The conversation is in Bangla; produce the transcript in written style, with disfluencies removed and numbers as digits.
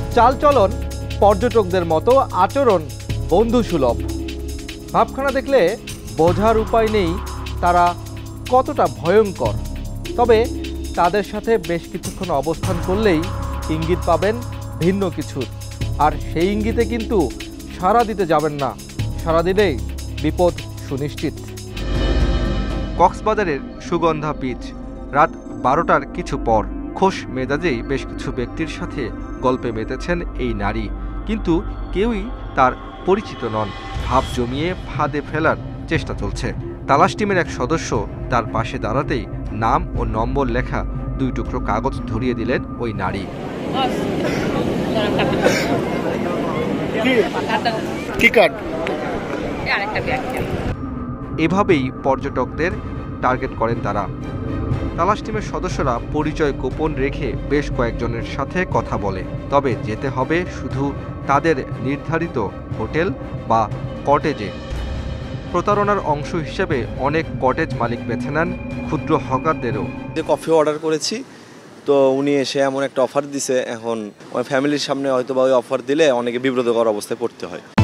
চালচলন পর্যটকদের মতো, আচরণ বন্ধুসুলভ। ভাবখানা দেখলে বোঝার উপায় নেই তারা কতটা ভয়ঙ্কর। তবে তাদের সাথে বেশ কিছুক্ষণ অবস্থান করলেই ইঙ্গিত পাবেন ভিন্ন কিছুর। আর সেই ইঙ্গিতে কিন্তু সাড়া দিতে যাবেন না, সাড়া দিলেই বিপদ সুনিশ্চিত। কক্সবাজারের সুগন্ধা বিচ, রাত 12টার কিছু পর। খোশ মেজাজেই বেশ কিছু ব্যক্তির সাথে গল্পে মেতেছেন এই নারী, কিন্তু কেউই তার পরিচিত নন। ভাব জমিয়ে ফাঁদে ফেলার চেষ্টা চলছে। তালাশ টিমের এক সদস্য তার পাশে দাঁড়াতেই নাম ও নম্বর লেখা 2 টুকরো কাগজ ধরিয়ে দিলেন ওই নারী। এভাবেই পর্যটকদের টার্গেট করেন তারা। তালাশ টিমের সদস্যরা পরিচয় গোপন রেখে বেশ কয়েকজনের সাথে কথা বলে, তবে যেতে হবে শুধু তাদের নির্ধারিত হোটেল বা কটেজে। প্রতারণার অংশ হিসেবে অনেক কটেজ মালিক বেছে নেন ক্ষুদ্র হকারদেরও। যে কফি অর্ডার করেছি, তো উনি এসে এমন একটা অফার দিছে, এখন আমার ফ্যামিলির সামনে হয়তো বা ওই অফার দিলে অনেকে বিব্রতকর অবস্থায় পড়তে হয়।